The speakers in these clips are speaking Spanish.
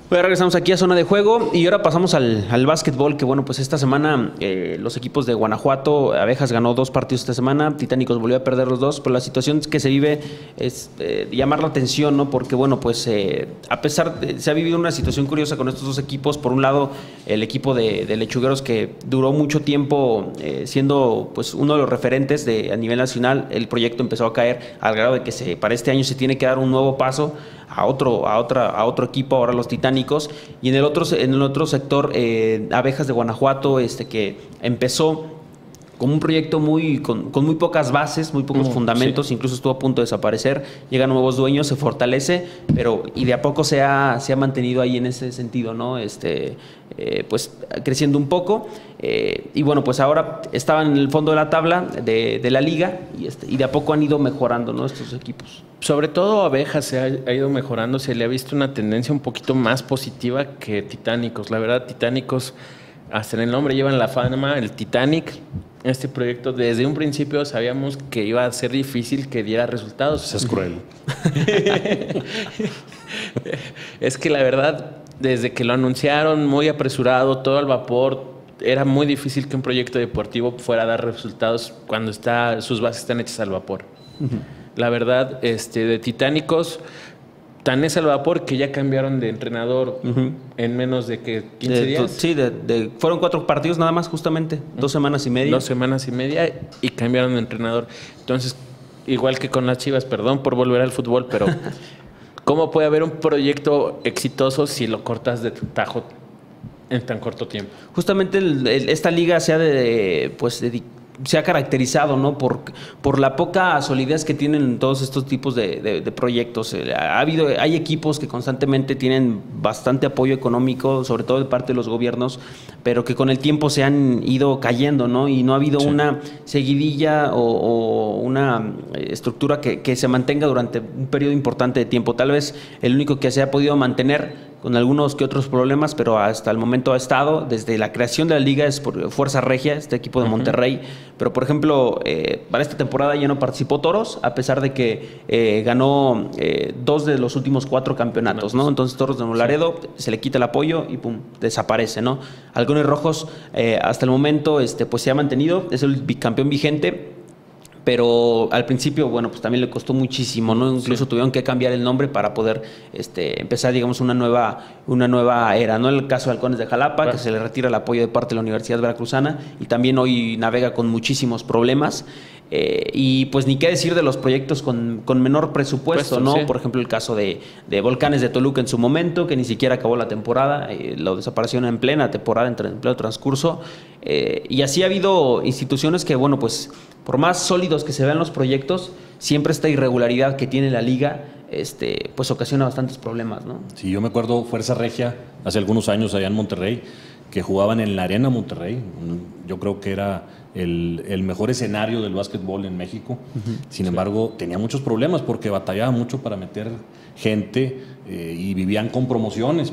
Bueno, regresamos aquí a zona de juego y ahora pasamos al básquetbol, que bueno, pues esta semana los equipos de Guanajuato, Abejas ganó 2 partidos esta semana, Titánicos volvió a perder los 2, pero la situación que se vive es llamar la atención, ¿no? Porque bueno, pues a pesar de, se ha vivido una situación curiosa con estos dos equipos. Por un lado, el equipo de Lechugueros, que duró mucho tiempo siendo pues uno de los referentes a nivel nacional, el proyecto empezó a caer al grado de que para este año se tiene que dar un nuevo paso a otro equipo, ahora los Titánicos, y en el otro sector Abejas de Guanajuato, que empezó con un proyecto con muy pocas bases, muy pocos fundamentos, sí. Incluso estuvo a punto de desaparecer, llegan nuevos dueños, se fortalece, y de a poco se ha mantenido ahí en ese sentido, ¿no? Pues creciendo un poco, y bueno, pues ahora estaban en el fondo de la tabla de la liga, y de a poco han ido mejorando, ¿no? Estos equipos. Sobre todo Abejas se ha ido mejorando, se le ha visto una tendencia un poquito más positiva que Titánicos. La verdad, Titánicos, hasta en el nombre llevan la fama, el Titanic. Este proyecto desde un principio sabíamos que iba a ser difícil que diera resultados. Eso es cruel. Es que la verdad, desde que lo anunciaron, muy apresurado, todo al vapor, era muy difícil que un proyecto deportivo fuera a dar resultados cuando sus bases están hechas al vapor. La verdad, de Titánicos, tan es al vapor que ya cambiaron de entrenador en menos de que 15 días. Sí, fueron 4 partidos nada más, justamente, 2 semanas y media. 2 semanas y media y cambiaron de entrenador. Entonces, igual que con las Chivas, perdón por volver al fútbol, pero ¿cómo puede haber un proyecto exitoso si lo cortas de tajo en tan corto tiempo? Justamente esta liga se ha caracterizado, ¿no? por la poca solidez que tienen todos estos tipos de proyectos. Hay equipos que constantemente tienen bastante apoyo económico, sobre todo de parte de los gobiernos, pero que con el tiempo se han ido cayendo, ¿no? Y no ha habido una seguidilla o una estructura que se mantenga durante un periodo importante de tiempo. Tal vez el único que se ha podido mantener con algunos que otros problemas, pero hasta el momento ha estado, desde la creación de la liga, es por Fuerza Regia, este equipo de Monterrey. Pero, por ejemplo, para esta temporada ya no participó Toros, a pesar de que ganó 2 de los últimos 4 campeonatos, ¿no? Entonces, Toros de Nuevo Laredo se le quita el apoyo y pum, desaparece, ¿no? Halcones Rojos, hasta el momento, pues se ha mantenido, es el bicampeón vigente. Pero al principio, bueno, pues también le costó muchísimo, ¿no? Incluso tuvieron que cambiar el nombre para poder empezar, digamos, una nueva era, ¿no? El caso de Halcones de Jalapa, que se le retira el apoyo de parte de la Universidad Veracruzana y también hoy navega con muchísimos problemas. Y pues ni qué decir de los proyectos con menor presupuesto, ¿no? Sí. Por ejemplo, el caso de Volcanes de Toluca en su momento, que ni siquiera acabó la temporada, lo desaparecieron en plena temporada, en pleno transcurso. Y así ha habido instituciones que, bueno, pues por más sólidos que se vean los proyectos, siempre esta irregularidad que tiene la liga, pues ocasiona bastantes problemas, ¿no? Sí, yo me acuerdo Fuerza Regia, hace algunos años allá en Monterrey, que jugaban en la Arena Monterrey. Yo creo que era el mejor escenario del básquetbol en México. Sin embargo, tenía muchos problemas porque batallaba mucho para meter gente y vivían con promociones.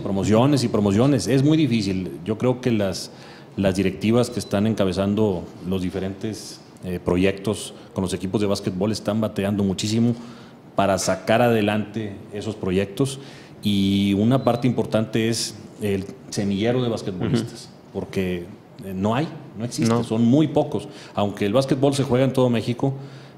Es muy difícil. Yo creo que las directivas que están encabezando los diferentes proyectos con los equipos de básquetbol están batallando muchísimo para sacar adelante esos proyectos, y una parte importante es el semillero de basquetbolistas, porque no existe, son muy pocos. Aunque el básquetbol se juega en todo México,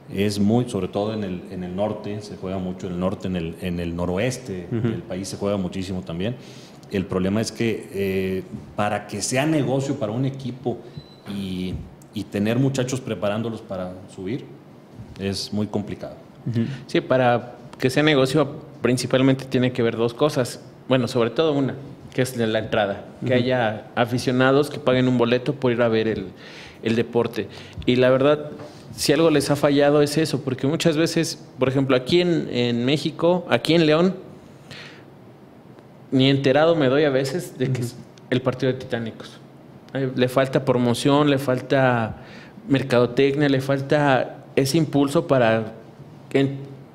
sobre todo en el norte, se juega mucho en el norte, en el noroeste del país se juega muchísimo también. El problema es que para que sea negocio para un equipo y tener muchachos preparándolos para subir, es muy complicado. Sí, para que sea negocio principalmente tiene que ver 2 cosas. Bueno, sobre todo una, que es la entrada. Que haya aficionados que paguen un boleto por ir a ver el deporte. Y la verdad, si algo les ha fallado es eso, porque muchas veces, por ejemplo, aquí en México, aquí en León, ni enterado me doy a veces de que es el partido de Titánicos. Le falta promoción, le falta mercadotecnia, le falta ese impulso para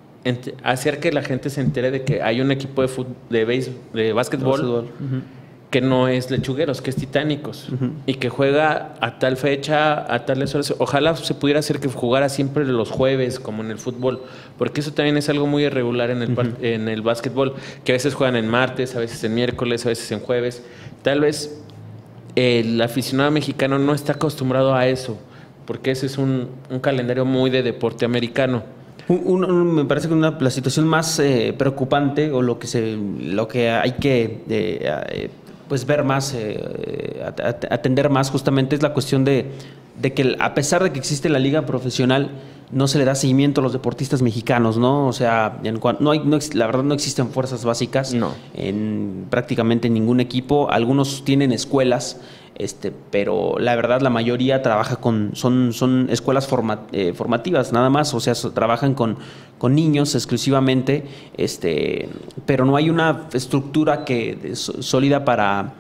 hacer que la gente se entere de que hay un equipo de básquetbol que no es Lechugueros, que es Titánicos, y que juega a tal fecha, a tales horas. Ojalá se pudiera hacer que jugara siempre los jueves, como en el fútbol, porque eso también es algo muy irregular en el básquetbol, que a veces juegan en martes, a veces en miércoles, a veces en jueves. Tal vez el aficionado mexicano no está acostumbrado a eso, porque ese es un calendario muy de deporte americano. Me parece que la situación más preocupante, o lo que hay que pues ver más, atender más, justamente, es la cuestión de que, a pesar de que existe la liga profesional, no se le da seguimiento a los deportistas mexicanos, ¿no? O sea, la verdad no existen fuerzas básicas en prácticamente ningún equipo. Algunos tienen escuelas, pero la verdad la mayoría trabaja son escuelas formativas nada más, o sea, trabajan con niños exclusivamente, pero no hay una estructura sólida para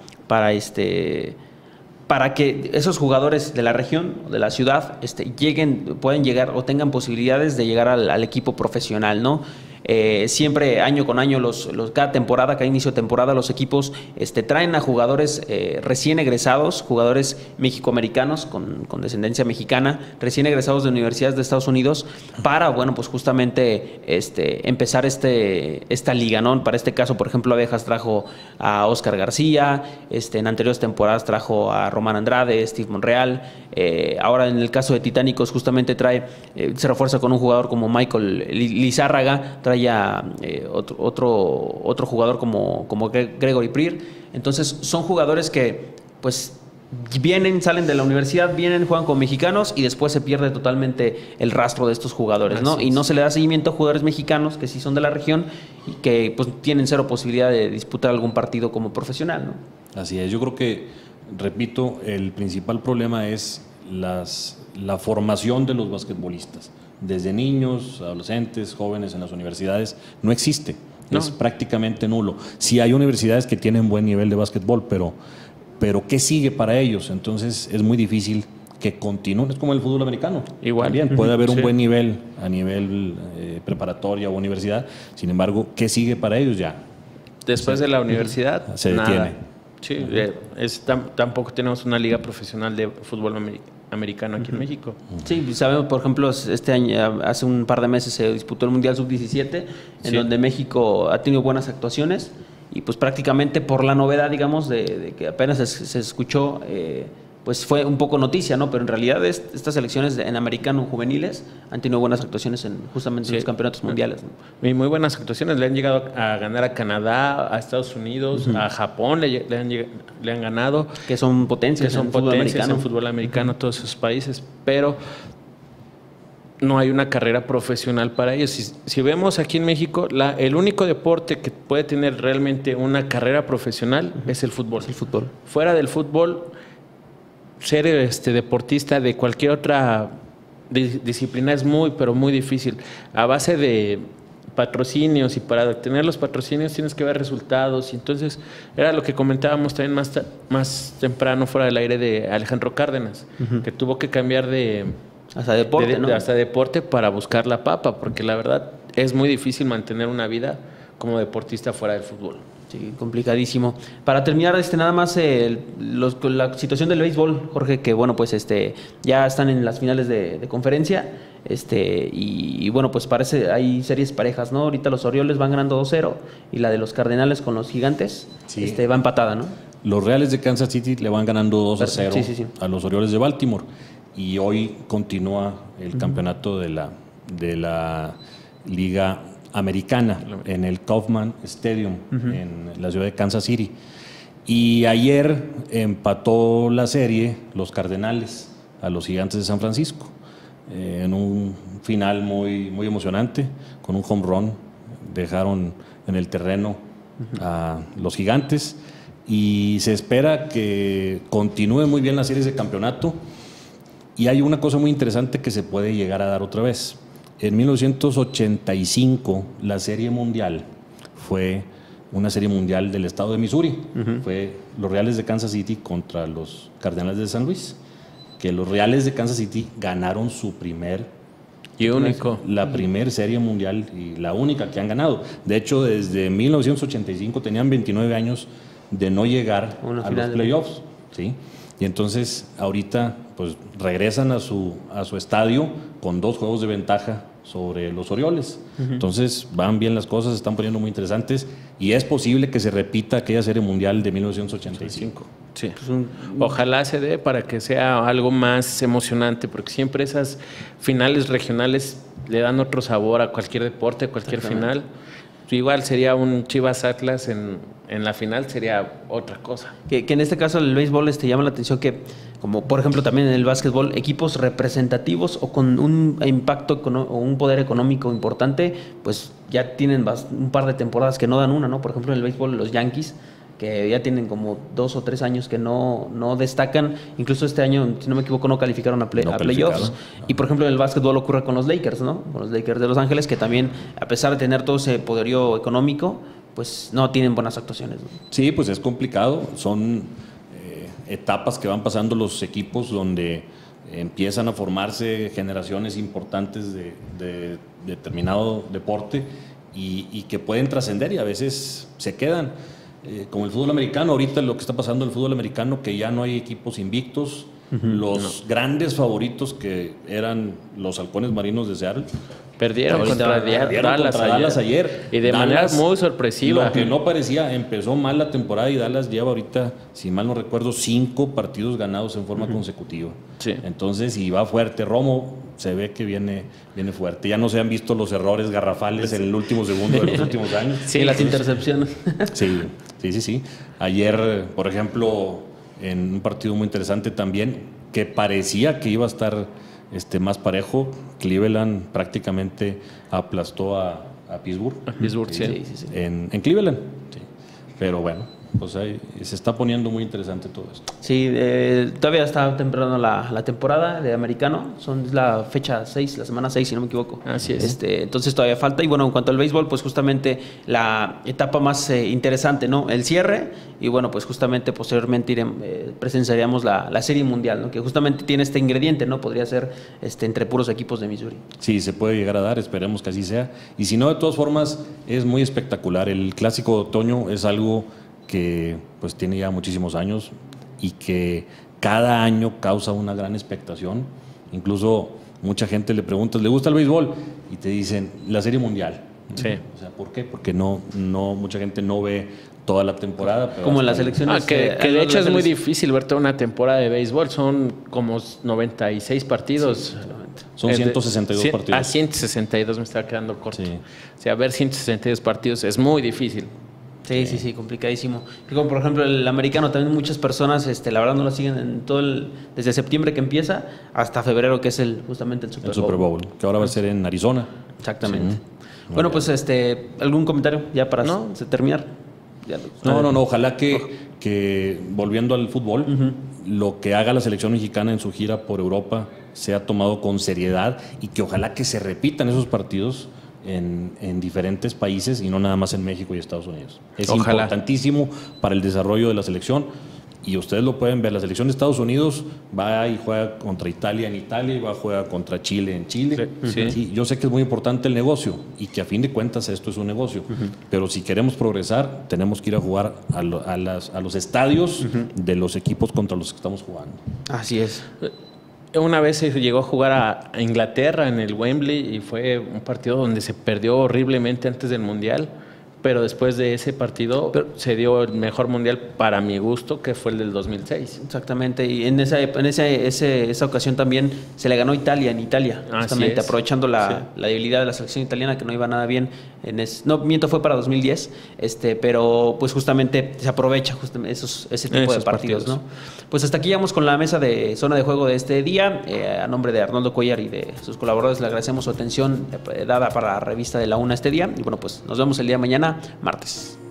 que esos jugadores de la región, de la ciudad, puedan llegar o tengan posibilidades de llegar al equipo profesional, ¿no? Siempre, año con año, cada inicio de temporada, los equipos traen a jugadores recién egresados, jugadores mexicoamericanos con descendencia mexicana, recién egresados de universidades de Estados Unidos, para, bueno, pues justamente empezar esta liga, ¿no? Para este caso, por ejemplo, Abejas trajo a Oscar García, en anteriores temporadas trajo a Román Andrade, Steve Monreal. Ahora, en el caso de Titánicos, justamente se refuerza con un jugador como Michael Lizárraga, trae a otro jugador como Gregory Pryor. Entonces, son jugadores que, pues, salen de la universidad, juegan con mexicanos, y después se pierde totalmente el rastro de estos jugadores, ¿no? Y no se le da seguimiento a jugadores mexicanos que sí son de la región y que, pues, tienen cero posibilidad de disputar algún partido como profesional, ¿no? Así es. Yo creo que, repito, el principal problema es la formación de los basquetbolistas. Desde niños, adolescentes, jóvenes en las universidades, no existe. Es prácticamente nulo. Sí hay universidades que tienen buen nivel de básquetbol, pero ¿qué sigue para ellos? Entonces es muy difícil que continúen. Es como el fútbol americano. Igual. También puede haber un buen nivel a nivel preparatoria o universidad. Sin embargo, ¿qué sigue para ellos ya? Después de la universidad, se detiene. Nada. Sí, tampoco tenemos una liga profesional de fútbol americano aquí en México. Sí, sabemos, por ejemplo, este año, hace un par de meses se disputó el Mundial Sub-17, en donde México ha tenido buenas actuaciones, y pues prácticamente por la novedad, digamos, de que apenas se escuchó, pues fue un poco noticia, ¿no? Pero en realidad estas selecciones en americano juveniles han tenido buenas actuaciones justamente en los campeonatos mundiales, ¿no? Y muy buenas actuaciones. Le han llegado a ganar a Canadá, a Estados Unidos, a Japón le han ganado. Que son potencias, en fútbol americano, todos esos países. Pero no hay una carrera profesional para ellos. Si vemos aquí en México, el único deporte que puede tener realmente una carrera profesional es el fútbol. Es el fútbol. Fuera del fútbol, ser deportista de cualquier otra disciplina es muy, pero muy difícil. A base de patrocinios, y para obtener los patrocinios tienes que ver resultados. Y entonces era lo que comentábamos también más temprano fuera del aire de Alejandro Cárdenas, que tuvo que cambiar hasta deporte, ¿no? Hasta deporte para buscar la papa, porque la verdad es muy difícil mantener una vida como deportista fuera del fútbol. Sí, complicadísimo. Para terminar, nada más la situación del béisbol, Jorge, que bueno, pues ya están en las finales de conferencia, y bueno, pues hay series parejas, ¿no? Ahorita los Orioles van ganando 2-0, y la de los Cardenales con los Gigantes va empatada, ¿no? Los Reales de Kansas City le van ganando 2-0 a los Orioles de Baltimore, y hoy continúa el campeonato de la Liga Americana en el Kauffman Stadium en la ciudad de Kansas City. Y ayer empató la serie los Cardenales a los Gigantes de San Francisco en un final muy, muy emocionante, con un home run. Dejaron en el terreno a los Gigantes, y se espera que continúe muy bien las series de campeonato. Y hay una cosa muy interesante que se puede llegar a dar otra vez. En 1985, la Serie Mundial fue una Serie Mundial del estado de Missouri. Fue los Reales de Kansas City contra los Cardenales de San Luis, que los Reales de Kansas City ganaron su la primer Serie Mundial, y la única que han ganado. De hecho, desde 1985 tenían 29 años de no llegar Una a los final. playoffs, ¿sí? Y entonces ahorita pues regresan a su estadio con 2 juegos de ventaja sobre los Orioles. Entonces van bien las cosas, se están poniendo muy interesantes y es posible que se repita aquella Serie Mundial de 1985. Sí. Ojalá se dé para que sea algo más emocionante, porque siempre esas finales regionales le dan otro sabor a cualquier deporte, a cualquier final. Igual sería un Chivas Atlas en la final, sería otra cosa. Que en este caso el béisbol llama la atención que, como por ejemplo también en el básquetbol, equipos representativos o con un impacto o un poder económico importante, pues ya tienen un par de temporadas que no dan una, ¿no? Por ejemplo en el béisbol los Yankees, que ya tienen como 2 o 3 años que no destacan. Incluso este año, si no me equivoco, no calificaron a playoffs. Y por ejemplo en el básquetbol ocurre con los Lakers, ¿no? Con los Lakers de Los Ángeles, que también, a pesar de tener todo ese poderío económico, pues no tienen buenas actuaciones, ¿no? Sí, pues es complicado. Son etapas que van pasando los equipos donde empiezan a formarse generaciones importantes de determinado deporte y que pueden trascender y a veces se quedan. Como el fútbol americano, ahorita lo que está pasando en el fútbol americano, que ya no hay equipos invictos. Los grandes favoritos que eran los Halcones Marinos de Seattle Perdieron contra Dallas ayer. Y de Dallas, manera muy sorpresiva. Lo que no parecía, empezó mal la temporada y Dallas lleva ahorita, si mal no recuerdo, 5 partidos ganados en forma consecutiva. Sí. Entonces, y va fuerte. Romo se ve que viene fuerte. Ya no se han visto los errores garrafales en el último segundo de los últimos años. Sí, las intercepciones. Sí. Ayer, por ejemplo, en un partido muy interesante también, que parecía que iba a estar más parejo, Cleveland prácticamente aplastó a Pittsburgh. Sí. En Cleveland. Sí. Pero bueno, pues ahí se está poniendo muy interesante todo esto. Sí, todavía está temprano la temporada de americano. Es la fecha 6, la semana 6, si no me equivoco. Así es. Entonces todavía falta. Y bueno, en cuanto al béisbol, pues justamente la etapa más interesante, ¿no? El cierre. Y bueno, pues justamente posteriormente presenciaríamos la Serie Mundial, ¿no? Que justamente tiene este ingrediente, ¿no? Podría ser entre puros equipos de Missouri. Sí, se puede llegar a dar, esperemos que así sea. Y si no, de todas formas, es muy espectacular. El Clásico de Otoño es algo que pues tiene ya muchísimos años y que cada año causa una gran expectación. Incluso mucha gente le pregunta, ¿le gusta el béisbol? Y te dicen, la Serie Mundial. Sí. O sea, ¿por qué? Porque no mucha gente no ve toda la temporada. Pero como en las elecciones. Que de hecho es muy difícil ver toda una temporada de béisbol. Son como 96 partidos. Son 162 partidos. 162 me estaba quedando corto. Sí. O sea, ver 162 partidos es muy difícil. Sí, complicadísimo. Y como por ejemplo el americano, también muchas personas, la verdad no lo siguen en desde septiembre que empieza hasta febrero, que es justamente el Super Bowl, que ahora va a ser en Arizona. Exactamente. Sí. Bueno, pues ¿algún comentario ya para terminar? No, ojalá que volviendo al fútbol, lo que haga la selección mexicana en su gira por Europa sea tomado con seriedad y que ojalá que se repitan esos partidos en diferentes países y no nada más en México y Estados Unidos. Es importantísimo para el desarrollo de la selección y ustedes lo pueden ver. La selección de Estados Unidos va y juega contra Italia en Italia y va a jugar contra Chile en Chile. Sí, yo sé que es muy importante el negocio y que a fin de cuentas esto es un negocio, pero si queremos progresar tenemos que ir a jugar a los estadios de los equipos contra los que estamos jugando. Así es. Una vez se llegó a jugar a Inglaterra en el Wembley y fue un partido donde se perdió horriblemente antes del Mundial, pero después de ese partido se dio el mejor Mundial para mi gusto, que fue el del 2006. Exactamente, y en esa ocasión también se le ganó a Italia en Italia, justamente aprovechando la debilidad de la selección italiana, que no iba nada bien. Fue para 2010, pero pues justamente se aprovecha ese tipo de partidos, ¿no? Pues hasta aquí llegamos con la mesa de Zona de Juego de este día. A nombre de Arnoldo Cuellar y de sus colaboradores le agradecemos su atención dada para la revista de La Una este día. Y bueno, pues nos vemos el día de mañana, martes.